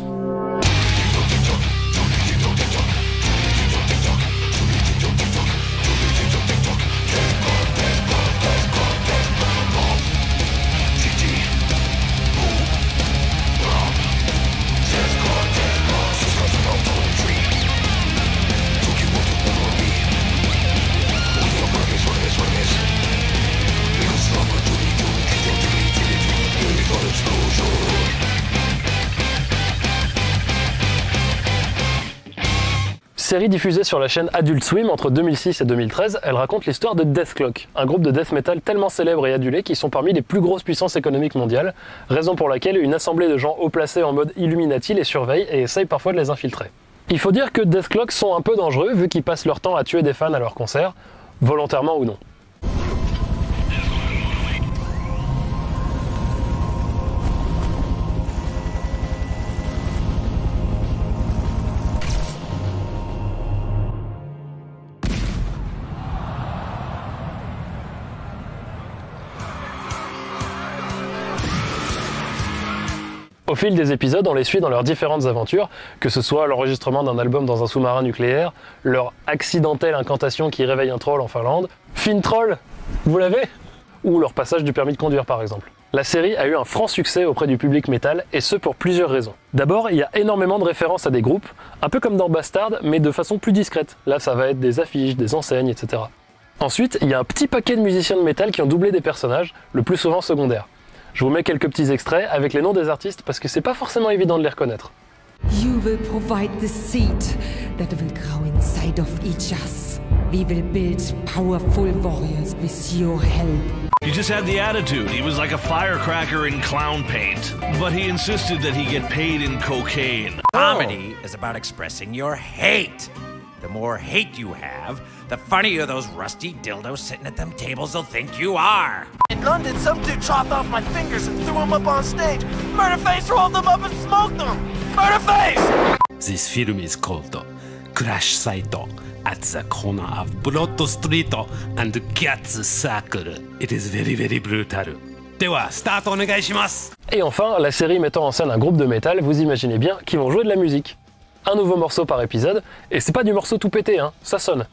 Série diffusée sur la chaîne Adult Swim entre 2006 et 2013, elle raconte l'histoire de Dethklok, un groupe de death metal tellement célèbre et adulé qu'ils sont parmi les plus grosses puissances économiques mondiales, raison pour laquelle une assemblée de gens haut placés en mode Illuminati les surveille et essaye parfois de les infiltrer. Il faut dire que Dethklok sont un peu dangereux vu qu'ils passent leur temps à tuer des fans à leurs concerts, volontairement ou non. Au fil des épisodes, on les suit dans leurs différentes aventures, que ce soit l'enregistrement d'un album dans un sous-marin nucléaire, leur accidentelle incantation qui réveille un troll en Finlande, Fintroll, vous l'avez ? Ou leur passage du permis de conduire par exemple. La série a eu un franc succès auprès du public métal, et ce pour plusieurs raisons. D'abord, il y a énormément de références à des groupes, un peu comme dans Bastard, mais de façon plus discrète. Là, ça va être des affiches, des enseignes, etc. Ensuite, il y a un petit paquet de musiciens de métal qui ont doublé des personnages, le plus souvent secondaires. Je vous mets quelques petits extraits avec les noms des artistes parce que c'est pas forcément évident de les reconnaître. You will provide the seed that will grow inside of each us. We will build powerful warriors with your help. He just had the attitude. He was like a firecracker in clown paint. But he insisted that he get paid in cocaine. Comedy is about expressing your hate. The more hate you have, the funnier those rusty dildos sitting at them tables will think you are. In London, some dude chopped off my fingers and threw them up on stage. Murderface rolled them up and smoked them. Murderface! This film is called Crash Site at the corner of Broad Street and Cats Circle. It is very, very brutal. では、スタートお願いします。 Et enfin, la série mettant en scène un groupe de métal, vous imaginez bien qu'ils vont jouer de la musique. Un nouveau morceau par épisode, et c'est pas du morceau tout pété, hein, ça sonne.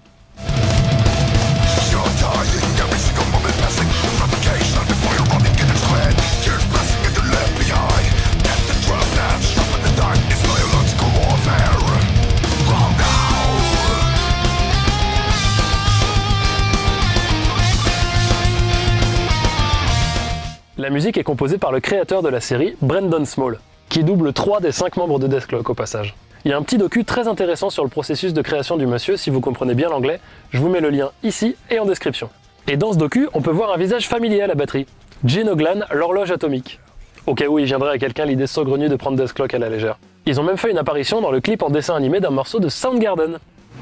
La musique est composée par le créateur de la série, Brendan Small, qui double 3 des 5 membres de Dethklok au passage. Il y a un petit docu très intéressant sur le processus de création du monsieur si vous comprenez bien l'anglais, je vous mets le lien ici et en description. Et dans ce docu, on peut voir un visage familier à la batterie, Gene Oglan, l'horloge atomique. Au cas où il viendrait à quelqu'un l'idée saugrenue de prendre Dethklok à la légère. Ils ont même fait une apparition dans le clip en dessin animé d'un morceau de Soundgarden.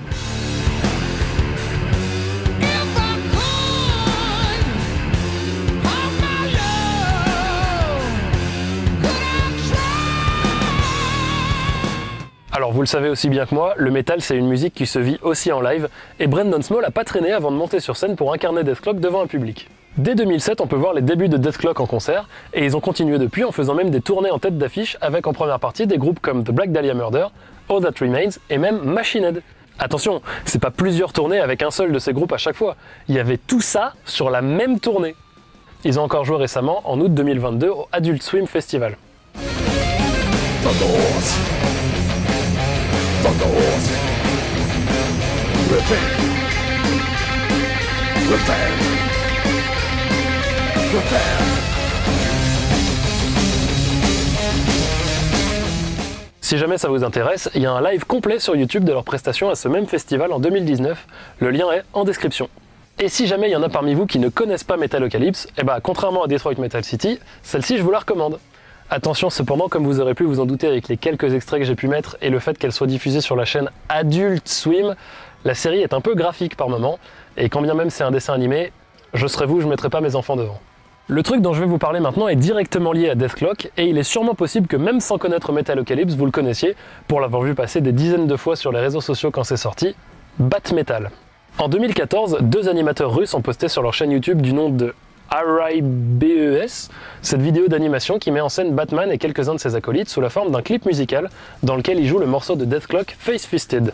Alors vous le savez aussi bien que moi, le métal c'est une musique qui se vit aussi en live, et Brendan Small a pas traîné avant de monter sur scène pour incarner Dethklok devant un public. Dès 2007, on peut voir les débuts de Dethklok en concert, et ils ont continué depuis en faisant même des tournées en tête d'affiche avec en première partie des groupes comme The Black Dahlia Murder, All That Remains et même Machine Head. Attention, c'est pas plusieurs tournées avec un seul de ces groupes à chaque fois, il y avait tout ça sur la même tournée. Ils ont encore joué récemment, en août 2022, au Adult Swim Festival. Si jamais ça vous intéresse, il y a un live complet sur YouTube de leur prestation à ce même festival en 2019. Le lien est en description. Et si jamais il y en a parmi vous qui ne connaissent pas Metalocalypse, eh ben contrairement à Detroit Metal City, celle-ci je vous la recommande. Attention cependant, comme vous aurez pu vous en douter avec les quelques extraits que j'ai pu mettre et le fait qu'elle soit diffusée sur la chaîne Adult Swim, la série est un peu graphique par moments, et quand bien même c'est un dessin animé, je serais vous, je mettrais pas mes enfants devant. Le truc dont je vais vous parler maintenant est directement lié à Dethklok, et il est sûrement possible que même sans connaître Metalocalypse, vous le connaissiez, pour l'avoir vu passer des dizaines de fois sur les réseaux sociaux quand c'est sorti, Batmetal. En 2014, 2 animateurs russes ont posté sur leur chaîne YouTube du nom de RIBES, cette vidéo d'animation qui met en scène Batman et quelques-uns de ses acolytes sous la forme d'un clip musical dans lequel ils jouent le morceau de Dethklok Face Fisted.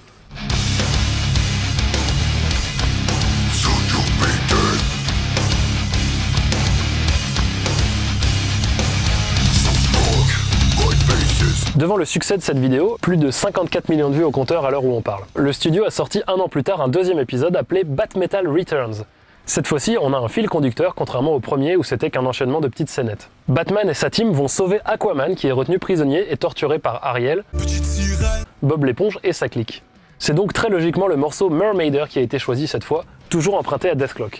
Devant le succès de cette vidéo, plus de 54 millions de vues au compteur à l'heure où on parle. Le studio a sorti un an plus tard un deuxième épisode appelé Batmetal Returns. Cette fois-ci, on a un fil conducteur, contrairement au premier où c'était qu'un enchaînement de petites scénettes. Batman et sa team vont sauver Aquaman qui est retenu prisonnier et torturé par Ariel, Bob l'éponge et sa clique. C'est donc très logiquement le morceau Mermaider qui a été choisi cette fois, toujours emprunté à Dethklok.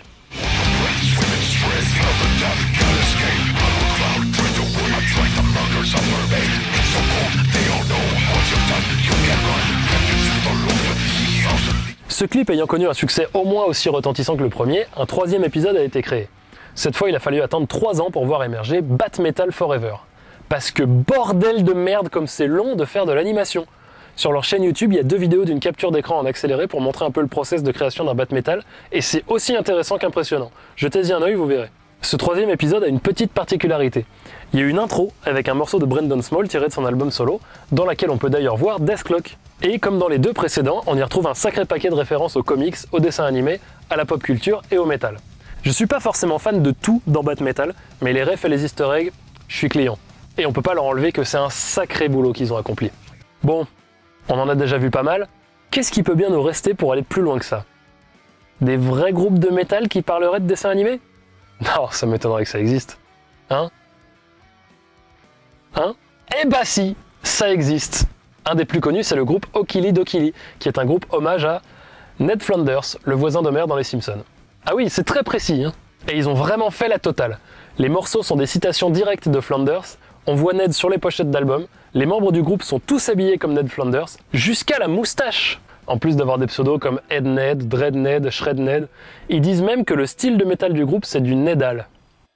Ce clip ayant connu un succès au moins aussi retentissant que le premier, un 3e épisode a été créé. Cette fois, il a fallu attendre 3 ans pour voir émerger Batmetal Forever. Parce que bordel de merde comme c'est long de faire de l'animation. Sur leur chaîne YouTube, il y a 2 vidéos d'une capture d'écran en accéléré pour montrer un peu le process de création d'un Batmetal, et c'est aussi intéressant qu'impressionnant. Jetez-y un œil, vous verrez. Ce 3e épisode a une petite particularité. Il y a une intro avec un morceau de Brendan Small tiré de son album solo, dans laquelle on peut d'ailleurs voir Dethklok. Et comme dans les 2 précédents, on y retrouve un sacré paquet de références aux comics, aux dessins animés, à la pop culture et au métal. Je suis pas forcément fan de tout dans Bat Metal, mais les refs et les easter eggs, je suis client. Et on peut pas leur enlever que c'est un sacré boulot qu'ils ont accompli. Bon, on en a déjà vu pas mal, qu'est-ce qui peut bien nous rester pour aller plus loin que ça? Des vrais groupes de métal qui parleraient de dessins animés? Non, ça m'étonnerait que ça existe. Hein? Eh bah si, ça existe. Un des plus connus, c'est le groupe Okili Dokili, qui est un groupe hommage à Ned Flanders, le voisin d'Homer dans Les Simpsons. Ah oui, c'est très précis, hein. Et ils ont vraiment fait la totale. Les morceaux sont des citations directes de Flanders, on voit Ned sur les pochettes d'albums, les membres du groupe sont tous habillés comme Ned Flanders, jusqu'à la moustache. En plus d'avoir des pseudos comme Ed Ned, Dread Ned, Shred Ned, ils disent même que le style de métal du groupe c'est du Nedal.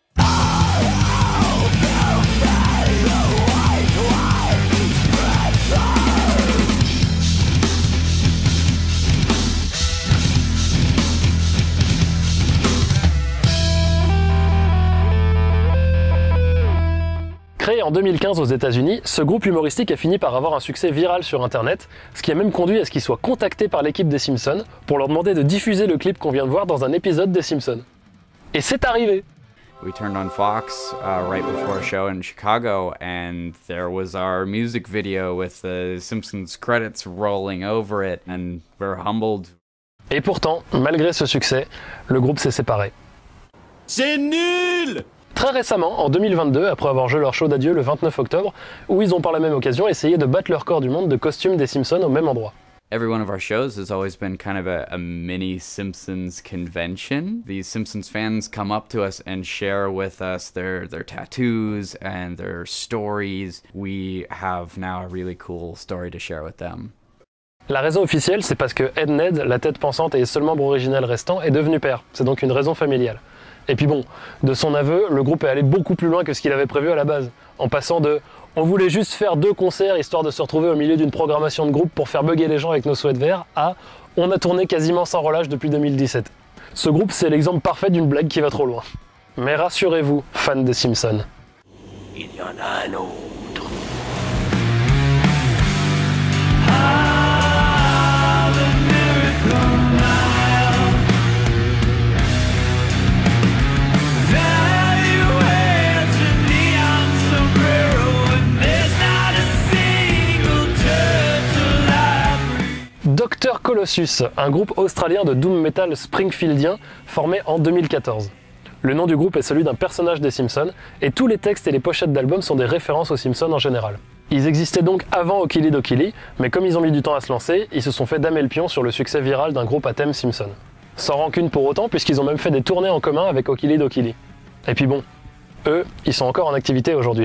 Créé en 2015 aux États-Unis, ce groupe humoristique a fini par avoir un succès viral sur Internet, ce qui a même conduit à ce qu'ils soient contactés par l'équipe des Simpsons pour leur demander de diffuser le clip qu'on vient de voir dans un épisode des Simpsons. Et c'est arrivé! We turned on Fox right before a show in Chicago, and there was our music video with the Simpsons credits rolling over it, and we're humbled. Et pourtant, malgré ce succès, le groupe s'est séparé. C'est nul! Très récemment, en 2022, après avoir joué leur show d'adieu le 29 octobre, où ils ont par la même occasion essayé de battre le record du monde de costumes des Simpsons au même endroit. Every one of our shows has always been kind of a mini Simpsons convention. These Simpsons fans come up to us and share with us their tattoos and their stories. We have now a really cool story to share with them. La raison officielle, c'est parce que Ed Ned, la tête pensante et seul membre original restant, est devenu père. C'est donc une raison familiale. Et puis bon, de son aveu, le groupe est allé beaucoup plus loin que ce qu'il avait prévu à la base, en passant de « on voulait juste faire 2 concerts histoire de se retrouver au milieu d'une programmation de groupe pour faire bugger les gens avec nos sweats verts » à « on a tourné quasiment sans relâche depuis 2017 ». Ce groupe, c'est l'exemple parfait d'une blague qui va trop loin. Mais rassurez-vous, fans des Simpsons. Il y en a un autre. Dr Colossus, un groupe australien de doom metal springfieldien formé en 2014. Le nom du groupe est celui d'un personnage des Simpsons, et tous les textes et les pochettes d'albums sont des références aux Simpsons en général. Ils existaient donc avant Okili Dokili, mais comme ils ont mis du temps à se lancer, ils se sont fait damer le pion sur le succès viral d'un groupe à thème Simpson. Sans rancune pour autant, puisqu'ils ont même fait des tournées en commun avec Okili Dokili. Et puis bon, eux, ils sont encore en activité aujourd'hui.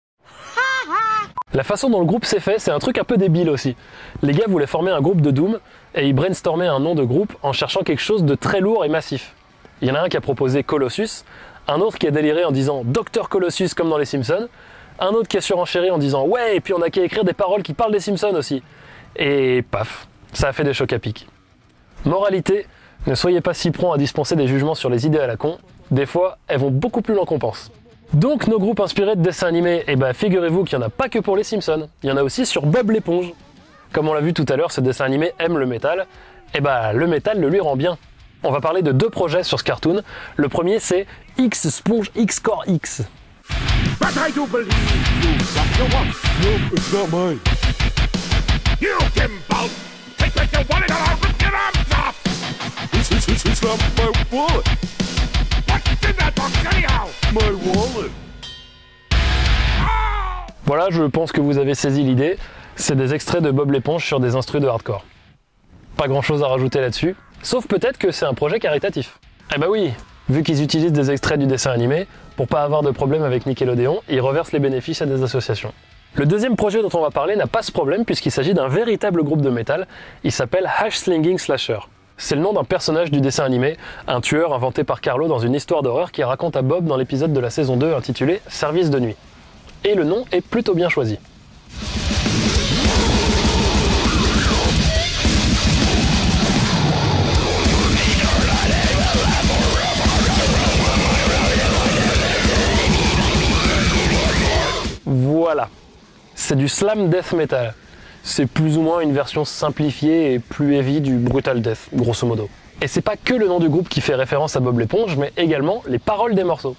La façon dont le groupe s'est fait, c'est un truc un peu débile aussi. Les gars voulaient former un groupe de doom, et ils brainstormaient un nom de groupe en cherchant quelque chose de très lourd et massif. Il y en a un qui a proposé Colossus, un autre qui a déliré en disant Dr Colossus comme dans les Simpsons, un autre qui a surenchéri en disant ouais, et puis on a qu'à écrire des paroles qui parlent des Simpsons aussi. Et paf, ça a fait des chocs à pic. Moralité, ne soyez pas si prompts à dispenser des jugements sur les idées à la con, des fois elles vont beaucoup plus loin qu'on pense. Donc nos groupes inspirés de dessins animés, eh ben figurez-vous qu'il n'y en a pas que pour les Simpsons, il y en a aussi sur Bob l'éponge. Comme on l'a vu tout à l'heure, ce dessin animé aime le métal, et bah le métal le lui rend bien. On va parler de 2 projets sur ce cartoon. Le premier c'est X Sponge X Core X. But I do believe you got your one. No, it's not mine. You Gimbal! Take back your wallet or I'll rip your arms off! It's not my wallet! What's in that box anyhow? My wallet! Voilà, je pense que vous avez saisi l'idée. C'est des extraits de Bob l'éponge sur des instrus de hardcore. Pas grand chose à rajouter là-dessus, sauf peut-être que c'est un projet caritatif. Eh bah oui, vu qu'ils utilisent des extraits du dessin animé, pour pas avoir de problème avec Nickelodeon, ils reversent les bénéfices à des associations. Le deuxième projet dont on va parler n'a pas ce problème puisqu'il s'agit d'un véritable groupe de métal, il s'appelle Hash Slinging Slasher. C'est le nom d'un personnage du dessin animé, un tueur inventé par Carlo dans une histoire d'horreur qu'il raconte à Bob dans l'épisode de la saison 2 intitulé Service de nuit. Et le nom est plutôt bien choisi. Voilà, c'est du slam death metal. C'est plus ou moins une version simplifiée et plus heavy du brutal death, grosso modo. Et c'est pas que le nom du groupe qui fait référence à Bob l'éponge, mais également les paroles des morceaux.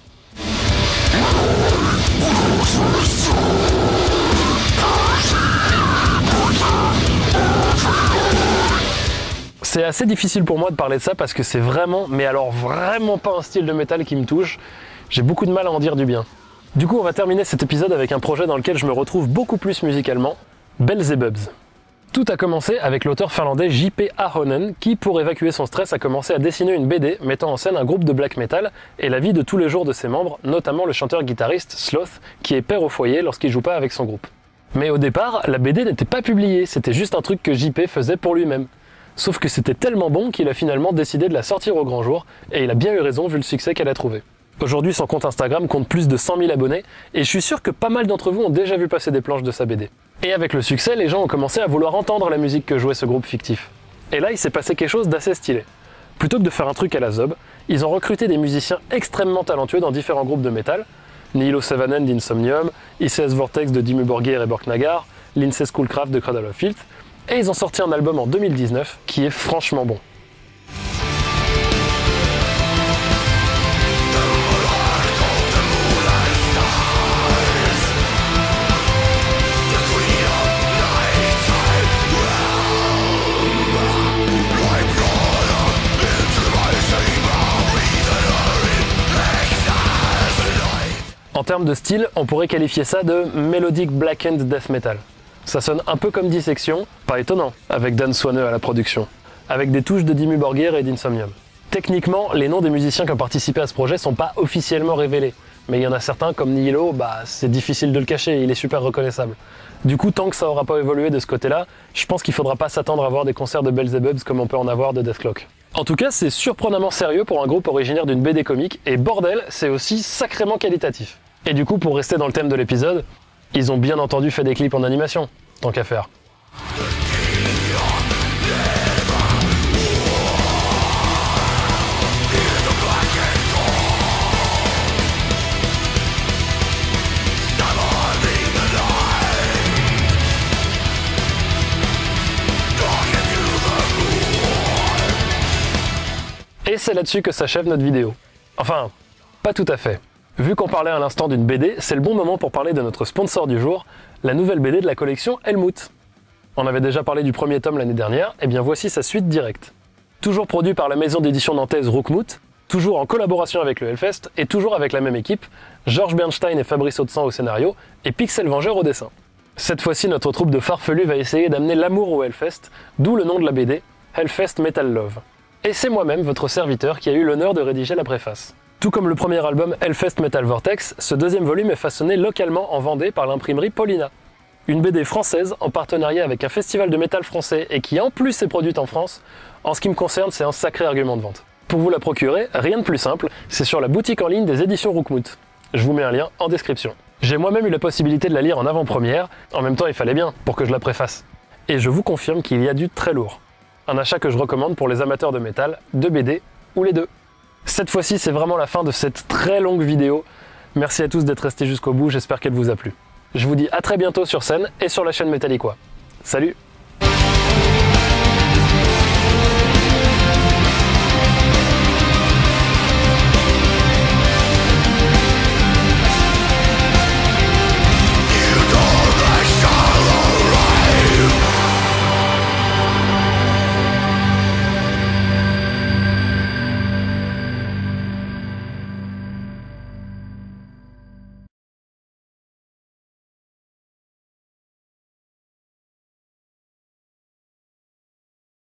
C'est assez difficile pour moi de parler de ça parce que c'est vraiment, mais alors vraiment pas un style de métal qui me touche. J'ai beaucoup de mal à en dire du bien. Du coup, on va terminer cet épisode avec un projet dans lequel je me retrouve beaucoup plus musicalement, Beelzebubs. Tout a commencé avec l'auteur finlandais J.P. Ahonen qui, pour évacuer son stress, a commencé à dessiner une BD mettant en scène un groupe de black metal et la vie de tous les jours de ses membres, notamment le chanteur-guitariste Sloth, qui est père au foyer lorsqu'il joue pas avec son groupe. Mais au départ, la BD n'était pas publiée, c'était juste un truc que J.P. faisait pour lui-même. Sauf que c'était tellement bon qu'il a finalement décidé de la sortir au grand jour, et il a bien eu raison vu le succès qu'elle a trouvé. Aujourd'hui, son compte Instagram compte plus de 100 000 abonnés, et je suis sûr que pas mal d'entre vous ont déjà vu passer des planches de sa BD. Et avec le succès, les gens ont commencé à vouloir entendre la musique que jouait ce groupe fictif. Et là, il s'est passé quelque chose d'assez stylé. Plutôt que de faire un truc à la Zob, ils ont recruté des musiciens extrêmement talentueux dans différents groupes de métal, Nihilo Savanen d'Insomnium, ICS Vortex de Dimmu Borgir et Borknagar, Lindsay Schoolcraft de Cradle of Filth, et ils ont sorti un album en 2019 qui est franchement bon. En termes de style, on pourrait qualifier ça de melodic black and death metal. Ça sonne un peu comme Dissection, pas étonnant, avec Dan Swaneux à la production, avec des touches de Dimmu Borgir et d'Insomnium. Techniquement, les noms des musiciens qui ont participé à ce projet sont pas officiellement révélés, mais il y en a certains comme Nihilo, c'est difficile de le cacher, il est super reconnaissable. Du coup, tant que ça aura pas évolué de ce côté-là, je pense qu'il faudra pas s'attendre à voir des concerts de Beelzebubs comme on peut en avoir de Deathclock. En tout cas, c'est surprenamment sérieux pour un groupe originaire d'une BD comique, et bordel, c'est aussi sacrément qualitatif. Et du coup, pour rester dans le thème de l'épisode, ils ont bien entendu fait des clips en animation, tant qu'à faire. Et c'est là-dessus que s'achève notre vidéo. Enfin, pas tout à fait. Vu qu'on parlait à l'instant d'une BD, c'est le bon moment pour parler de notre sponsor du jour, la nouvelle BD de la collection Helmut. On avait déjà parlé du premier tome l'année dernière, et bien voici sa suite directe. Toujours produit par la maison d'édition nantaise Roukmout, toujours en collaboration avec le Hellfest, et toujours avec la même équipe, Georges Bernstein et Fabrice Audsan au scénario, et Pixel Vengeur au dessin. Cette fois-ci, notre troupe de farfelus va essayer d'amener l'amour au Hellfest, d'où le nom de la BD, Hellfest Metal Love. Et c'est moi-même, votre serviteur, qui a eu l'honneur de rédiger la préface. Tout comme le premier album Hellfest Metal Vortex, ce deuxième volume est façonné localement en Vendée par l'imprimerie Paulina. Une BD française en partenariat avec un festival de métal français et qui en plus est produite en France, en ce qui me concerne c'est un sacré argument de vente. Pour vous la procurer, rien de plus simple, c'est sur la boutique en ligne des éditions Roukmout. Je vous mets un lien en description. J'ai moi-même eu la possibilité de la lire en avant-première, en même temps il fallait bien pour que je la préface. Et je vous confirme qu'il y a du très lourd. Un achat que je recommande pour les amateurs de métal, de BD ou les deux. Cette fois-ci, c'est vraiment la fin de cette très longue vidéo. Merci à tous d'être restés jusqu'au bout, j'espère qu'elle vous a plu. Je vous dis à très bientôt sur scène et sur la chaîne Metallicois. Salut!